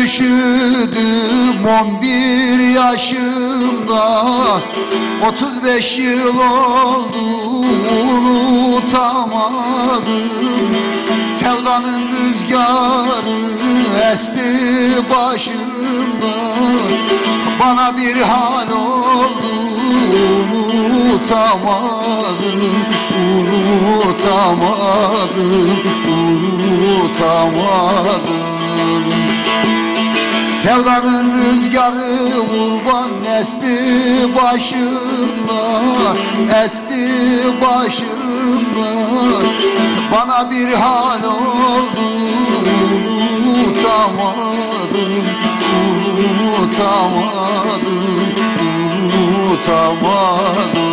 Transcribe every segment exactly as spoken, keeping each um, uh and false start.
üşüdüm on bir yaşımda, otuz beş yıl oldu unutamadım. Sevdanın rüzgarı esti başımda, bana bir hal oldu unutamadım, unutamadım, unutamadım. Sevdanın rüzgarı kurban esti başımda, esti başımda, bana bir hal oldu unutamadım, unutamadım, unutamadım.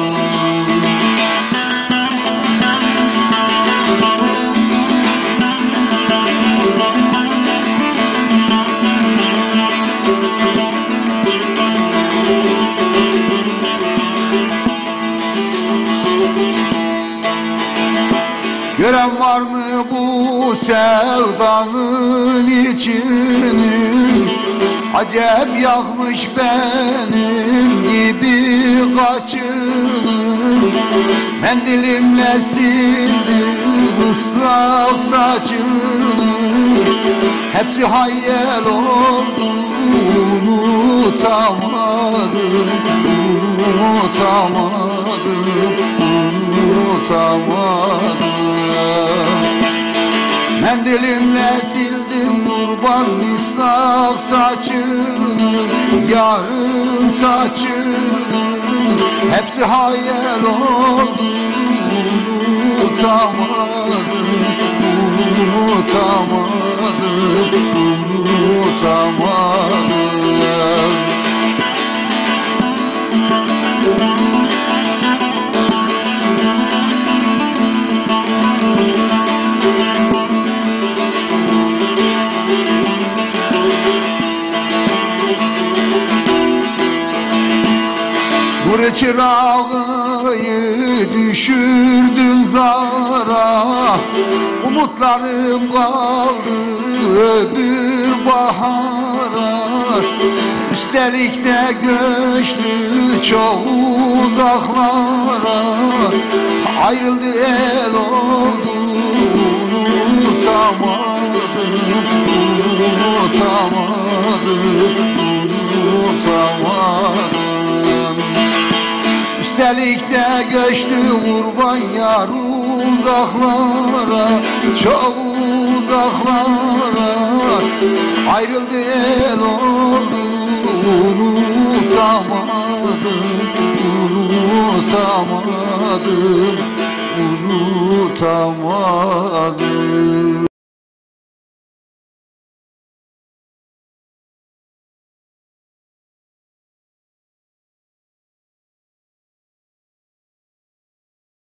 Gören var mı bu sevdanın içini? Acep yakmış benim gibi kaçını. Mendilimle sildim ıslak saçını. Hepsi hayal oldu unutamadım, unutamadım, unutamadım. Mendilimle sildim kurban ıslak saçını, yarın saçını. Hepsi hayal oldu unutamadım, unutamadım, unutamadım. Nur çırağıyı düşürdün zara, umutlarım kaldı öbür bahara. Üstelik de göçtü çok uzaklara, ayrıldı el oldu unutamadım, unutamadım, unutamadım. Üstelik de göçtü kurban yar uzaklara, çok uzaklara, ayrıldı el oldu unutamadım, unutamadım, unutamadım.